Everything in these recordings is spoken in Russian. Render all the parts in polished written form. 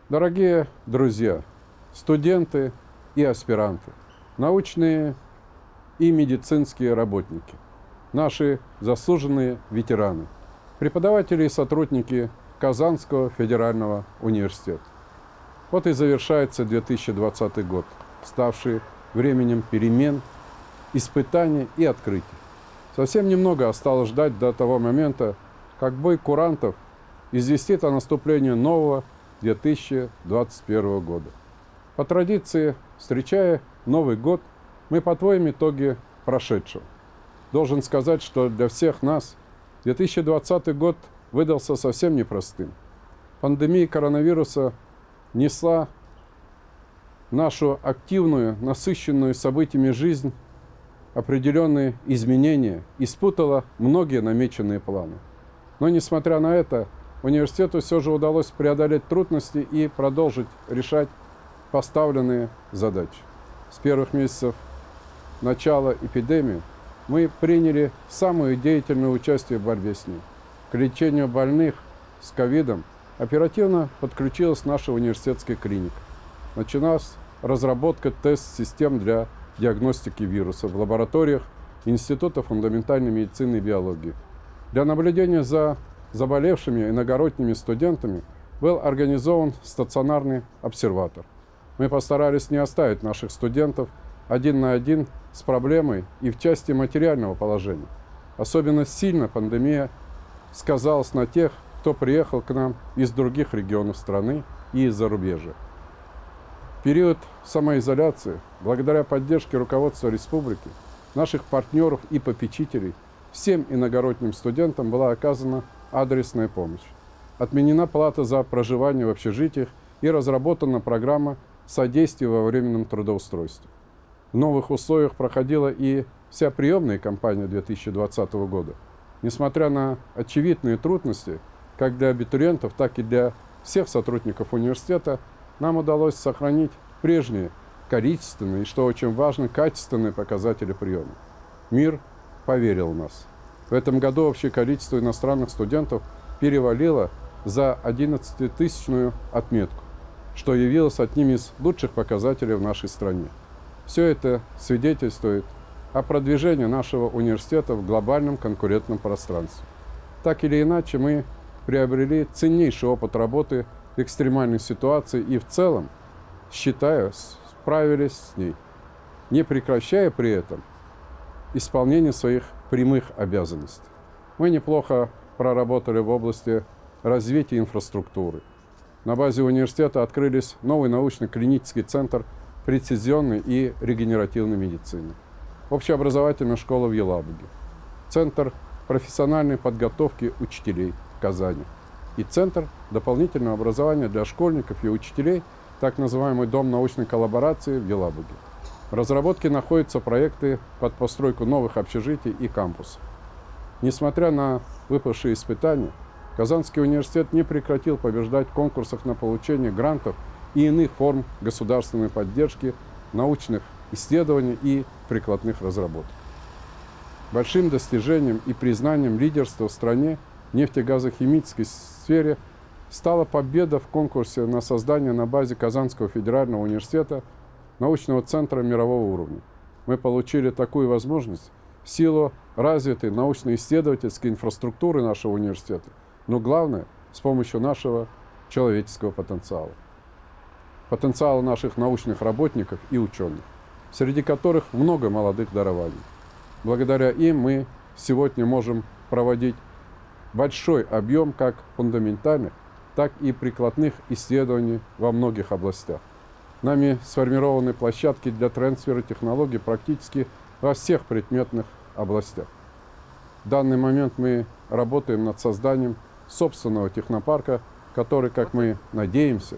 Дорогие друзья, студенты и аспиранты, научные и медицинские работники, наши заслуженные ветераны, преподаватели и сотрудники Казанского федерального университета. Вот и завершается 2020 год, ставший временем перемен, испытаний и открытий. Совсем немного осталось ждать до того момента, как бой курантов известит о наступлении нового 2021 года. По традиции, встречая Новый год, мы подводим итоги прошедшего. Должен сказать, что для всех нас 2020 год выдался совсем непростым. Пандемия коронавируса несла нашу активную, насыщенную событиями жизнь определенные изменения и спутала многие намеченные планы. Но, несмотря на это, университету все же удалось преодолеть трудности и продолжить решать поставленные задачи. С первых месяцев начала эпидемии мы приняли самое деятельное участие в борьбе с ней. К лечению больных с ковидом оперативно подключилась наша университетская клиника. Началась разработка тест-систем для диагностики вируса в лабораториях Института фундаментальной медицины и биологии. Для наблюдения за заболевшими иногородними студентами был организован стационарный обсерватор. Мы постарались не оставить наших студентов один на один с проблемой и в части материального положения. Особенно сильно пандемия сказалась на тех, кто приехал к нам из других регионов страны и из зарубежья. В период самоизоляции, благодаря поддержке руководства республики, наших партнеров и попечителей, всем иногородним студентам была оказана адресная помощь. Отменена плата за проживание в общежитиях и разработана программа содействия во временном трудоустройстве. В новых условиях проходила и вся приемная кампания 2020 года. Несмотря на очевидные трудности, как для абитуриентов, так и для всех сотрудников университета, нам удалось сохранить прежние количественные и, что очень важно, качественные показатели приема. Мир поверил в нас. В этом году общее количество иностранных студентов перевалило за 11-тысячную отметку, что явилось одним из лучших показателей в нашей стране. Все это свидетельствует о продвижении нашего университета в глобальном конкурентном пространстве. Так или иначе, мы приобрели ценнейший опыт работы в экстремальной ситуации и в целом, считаю, справились с ней, не прекращая при этом исполнение своих прямых обязанностей. Мы неплохо проработали в области развития инфраструктуры. На базе университета открылись новый научно-клинический центр прецизионной и регенеративной медицины, общеобразовательная школа в Елабуге, центр профессиональной подготовки учителей в Казани и центр дополнительного образования для школьников и учителей, так называемый Дом научной коллаборации в Елабуге. В разработке находятся проекты под постройку новых общежитий и кампусов. Несмотря на выпавшие испытания, Казанский университет не прекратил побеждать в конкурсах на получение грантов и иных форм государственной поддержки научных исследований и прикладных разработок. Большим достижением и признанием лидерства в стране в нефтегазохимической сфере стала победа в конкурсе на создание на базе Казанского федерального университета научного центра мирового уровня. Мы получили такую возможность в силу развитой научно-исследовательской инфраструктуры нашего университета, но главное, с помощью нашего человеческого потенциала. Потенциала наших научных работников и ученых, среди которых много молодых дарований. Благодаря им мы сегодня можем проводить большой объем как фундаментальных, так и прикладных исследований во многих областях. Нами сформированы площадки для трансфера технологий практически во всех предметных областях. В данный момент мы работаем над созданием собственного технопарка, который, как мы надеемся,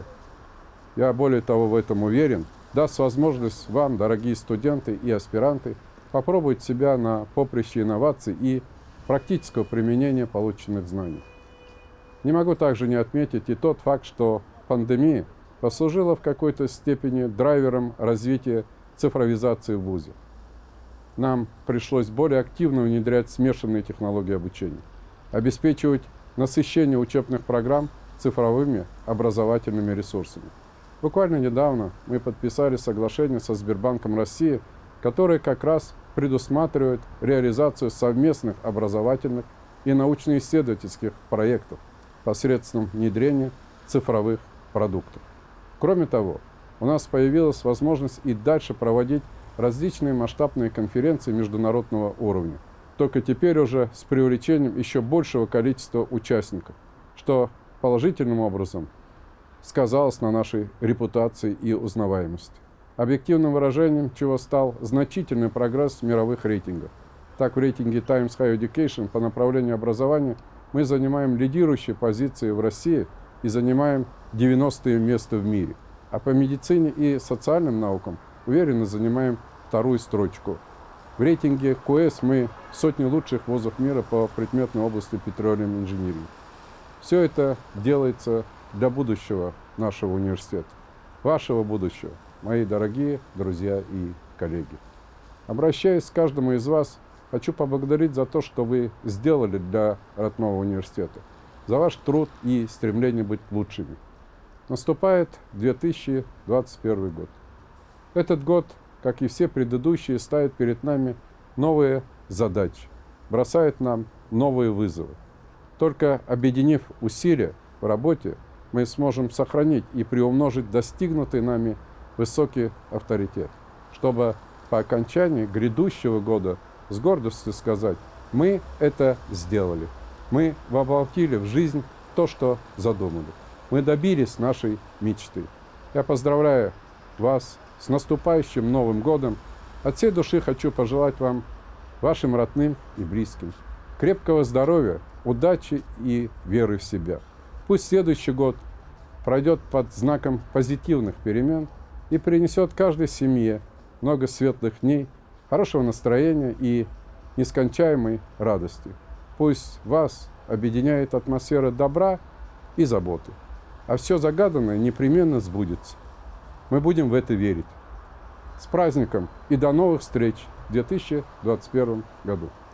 я более того в этом уверен, даст возможность вам, дорогие студенты и аспиранты, попробовать себя на поприще инноваций и практического применения полученных знаний. Не могу также не отметить и тот факт, что пандемия послужила в какой-то степени драйвером развития цифровизации в вузе. Нам пришлось более активно внедрять смешанные технологии обучения, обеспечивать насыщение учебных программ цифровыми образовательными ресурсами. Буквально недавно мы подписали соглашение со Сбербанком России, которое как раз предусматривает реализацию совместных образовательных и научно-исследовательских проектов посредством внедрения цифровых продуктов. Кроме того, у нас появилась возможность и дальше проводить различные масштабные конференции международного уровня, только теперь уже с привлечением еще большего количества участников, что положительным образом сказалось на нашей репутации и узнаваемости. Объективным выражением чего стал значительный прогресс в мировых рейтингах. Так, в рейтинге Times Higher Education по направлению образования мы занимаем лидирующие позиции в России и занимаем 90-е место в мире. А по медицине и социальным наукам уверенно занимаем вторую строчку. В рейтинге QS мы в сотне лучших вузов мира по предметной области Petroleum Engineering. Все это делается для будущего нашего университета, вашего будущего, мои дорогие друзья и коллеги. Обращаясь к каждому из вас, хочу поблагодарить за то, что вы сделали для родного университета, за ваш труд и стремление быть лучшими. Наступает 2021 год. Этот год, как и все предыдущие, ставит перед нами новые задачи, бросает нам новые вызовы. Только объединив усилия в работе, мы сможем сохранить и приумножить достигнутый нами высокий авторитет, чтобы по окончании грядущего года с гордостью сказать: мы это сделали, мы воплотили в жизнь то, что задумали, мы добились нашей мечты. Я поздравляю вас с наступающим Новым годом. От всей души хочу пожелать вам, вашим родным и близким, крепкого здоровья, удачи и веры в себя. Пусть следующий год пройдет под знаком позитивных перемен и принесет каждой семье много светлых дней, хорошего настроения и нескончаемой радости. Пусть вас объединяет атмосфера добра и заботы, а все загаданное непременно сбудется. Мы будем в это верить. С праздником и до новых встреч в 2021 году!